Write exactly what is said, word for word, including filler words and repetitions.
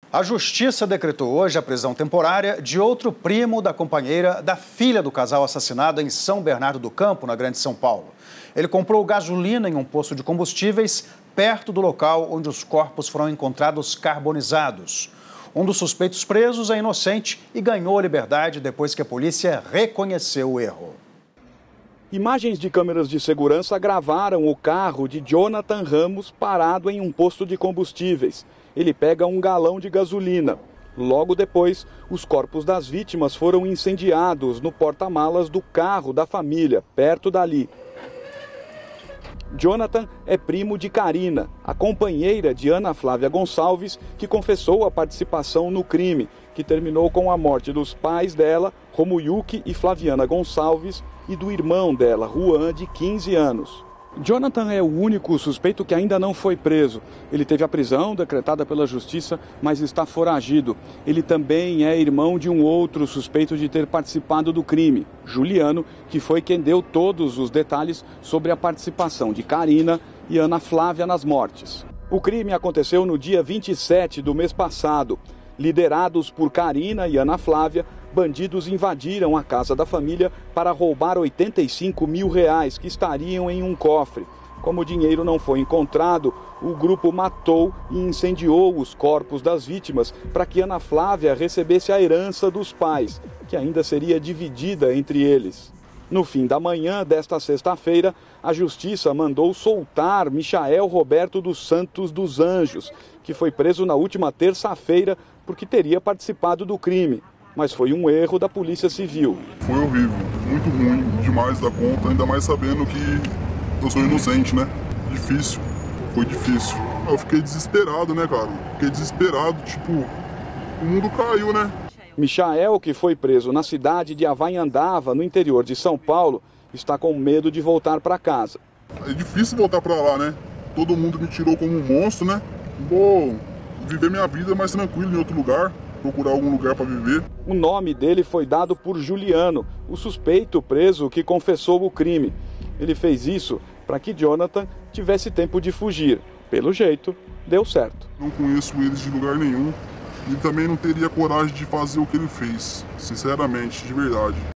A Justiça decretou hoje a prisão temporária de outro primo da companheira da filha do casal assassinado em São Bernardo do Campo, na Grande São Paulo. Ele comprou gasolina em um posto de combustíveis perto do local onde os corpos foram encontrados carbonizados. Um dos suspeitos presos é inocente e ganhou a liberdade depois que a polícia reconheceu o erro. Imagens de câmeras de segurança gravaram o carro de Jonathan Ramos parado em um posto de combustíveis. Ele pega um galão de gasolina. Logo depois, os corpos das vítimas foram incendiados no porta-malas do carro da família, perto dali. Jonathan é primo de Karina, a companheira de Ana Flávia Gonçalves, que confessou a participação no crime, que terminou com a morte dos pais dela, Romuyuki e Flaviana Gonçalves, e do irmão dela, Juan, de quinze anos. Jonathan é o único suspeito que ainda não foi preso. Ele teve a prisão decretada pela justiça, mas está foragido. Ele também é irmão de um outro suspeito de ter participado do crime, Juliano, que foi quem deu todos os detalhes sobre a participação de Karina e Ana Flávia nas mortes. O crime aconteceu no dia vinte e sete do mês passado. Liderados por Karina e Ana Flávia, bandidos invadiram a casa da família para roubar oitenta e cinco mil reais que estariam em um cofre. Como o dinheiro não foi encontrado, o grupo matou e incendiou os corpos das vítimas para que Ana Flávia recebesse a herança dos pais, que ainda seria dividida entre eles. No fim da manhã desta sexta-feira, a Justiça mandou soltar Michael Roberto dos Santos dos Anjos, que foi preso na última terça-feira porque teria participado do crime. Mas foi um erro da Polícia Civil. Foi horrível, muito ruim, demais da conta, ainda mais sabendo que eu sou inocente, né? Difícil, foi difícil. Eu fiquei desesperado, né, cara? Fiquei desesperado, tipo, o mundo caiu, né? Michael, que foi preso na cidade de Havaiandava, no interior de São Paulo, está com medo de voltar para casa. É difícil voltar para lá, né? Todo mundo me tirou como um monstro, né? Vou viver minha vida mais tranquilo em outro lugar, procurar algum lugar para viver. O nome dele foi dado por Juliano, o suspeito preso que confessou o crime. Ele fez isso para que Jonathan tivesse tempo de fugir. Pelo jeito, deu certo. Não conheço eles de lugar nenhum e também não teria coragem de fazer o que ele fez, sinceramente, de verdade.